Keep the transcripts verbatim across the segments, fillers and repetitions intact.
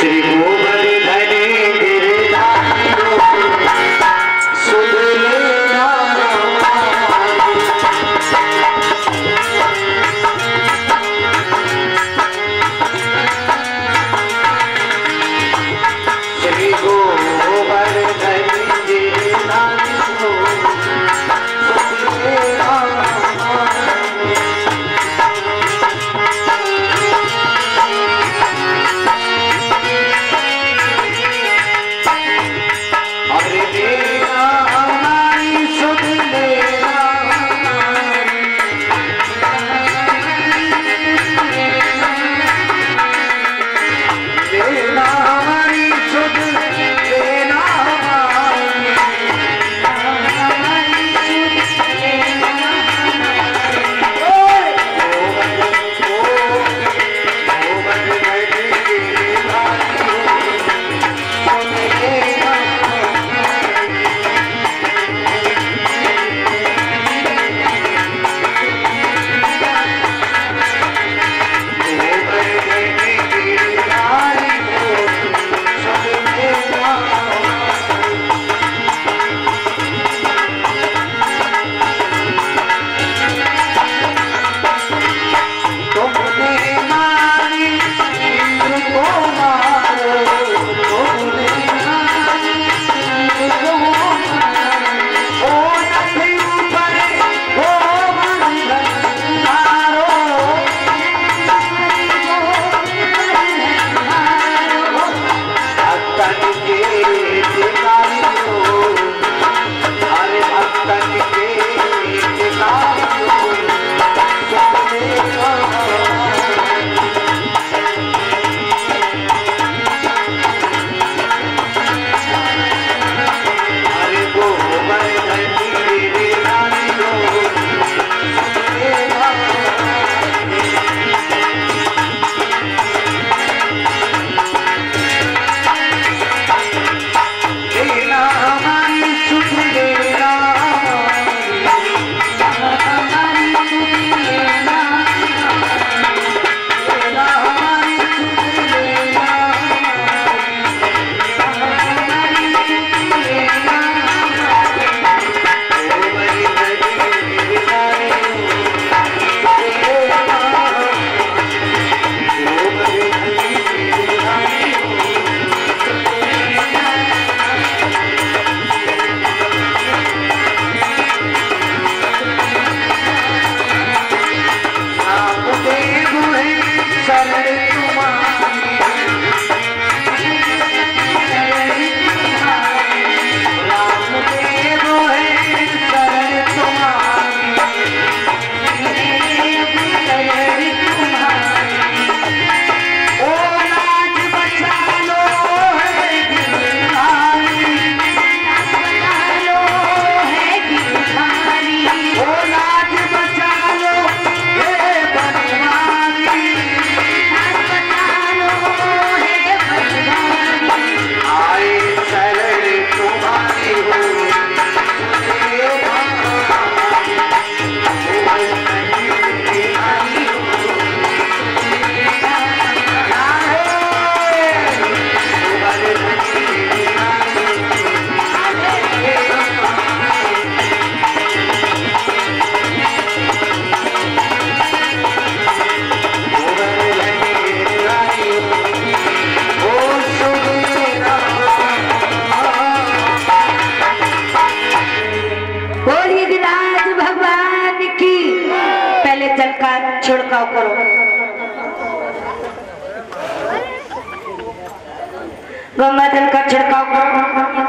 छिड़काव करो। गंगा जल का छिड़काव करो।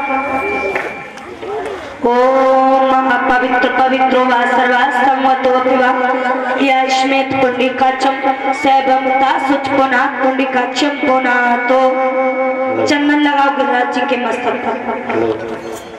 ओम पवित्र पवित्रो वा सर्वास्तमवतो पिवा यश्मेत पुंडिकाक्षम सैभमता सुचपुना पुंडिकाक्षम पुना। तो चंदन लगाओ गिरिराज जी के मस्तक पर।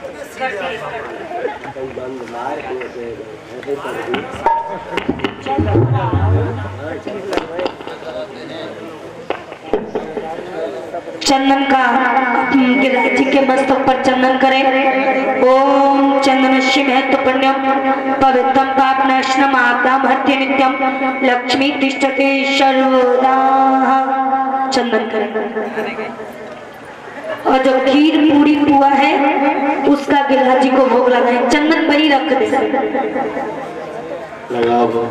चंदन का गिरिराज जी के मस्तक पर चंदन करें। ओम चंदनस्य महत्वपुण्यम पवित्रम पापनाशनम आपदाम हत्य नित्यम लक्ष्मी तिष्ठते सर्वदा। चंदन करें। और जो खीर पूरी पुआ है उसका गिरिराज जी को भोग लगाए, चंदन वही रख दे लगाओ।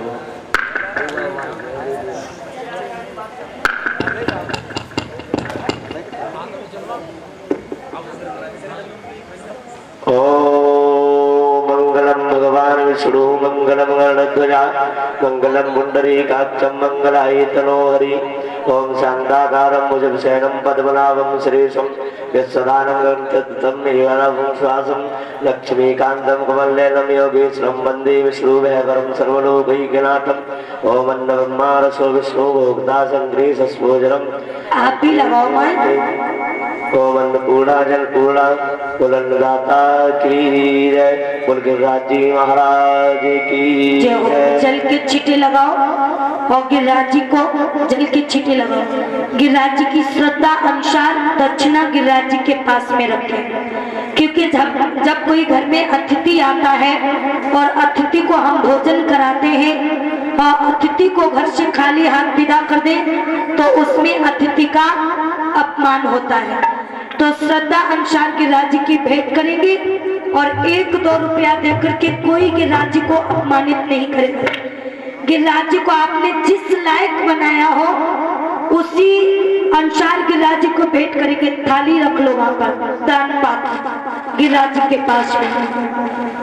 भगवान विष्णु मंगलम गरुड़ध्वजा मंगलम पुंडरीकाक्षं मंगलायतनो हरि। ओम शांताकारं भुजगशयनं पद्मनाभं श्रीशं यत्सदानन्दं तत्तं निवारणं श्वासं लक्ष्मीकान्तं कमलनयनं योगेश्वरं वन्दे विष्णुभयकरं सर्वलोकैकनाथम्। ओम अन्नब्रह्मारसो विष्णु भोक्ता संग्रीसस्भोजनम्। आप भी लगाओ मां। ओम अन्नपूर्णा जलपूर्णा कुलन्नदाता की जय, कुल गिरिराज जी महाराज की जय। जल के छींटे लगाओ और गिरिराज जी को जल के छींटे लगाओ। गिरिराज जी की श्रद्धा अनुसार दक्षिणा गिरिराज जी के पास में रखें, क्योंकि जब जब कोई घर में अतिथि आता है और अतिथि को हम भोजन कराते हैं और अतिथि को घर से खाली हाथ विदा कर दें तो उसमें अतिथि का अपमान होता है। तो श्रद्धा अनुसार गिरिराज जी की भेंट करेंगे और एक दो रुपया देकर के कोई गिरिराज जी को अपमानित नहीं करेगा। गिरिराज जी को आपने जिस लायक बनाया हो उसी अनुसार गिरिराज जी को भेंट करेंगे। थाली रख लो वहां पर दान पात्र गिरिराज जी के पास में।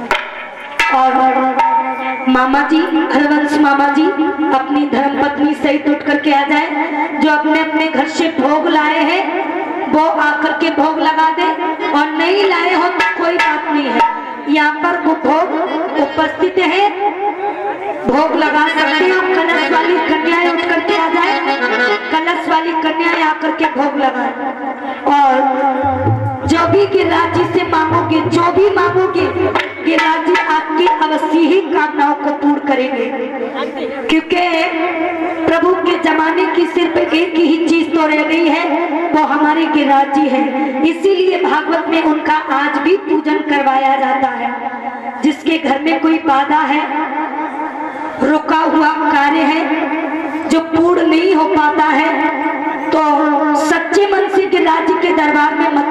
और मामा जी हरवंश मामा जी अपनी धर्मपत्नी सहित उठ करके आ जाए। जो अपने अपने घर से भोग लाए हैं वो आकर के भोग लगा दे, और नहीं लाए हो तो कोई बात नहीं है, यहाँ पर वो भोग उपस्थित है, भोग लगा सकते हो। कलश वाली कन्याएं उठ करके आ जाए, कलश वाली कन्याएं आकर के भोग लगाए। और जो भी गिरिराज जी से मांगोगे, जो भी मांगोगे गिरिराज जी आपकी अवश्य ही कामनाओं को पूर्ण करेंगे, क्योंकि प्रभु के जमाने की सिर्फ एक ही चीज तो रह गई है, वो हमारे गिरिराज जी हैं। इसीलिए भागवत में उनका आज भी पूजन करवाया जाता है। जिसके घर में कोई बाधा है, रुका हुआ कार्य है जो पूर्ण नहीं हो पाता है, तो सच्चे मन से गिरिराज जी के दरबार में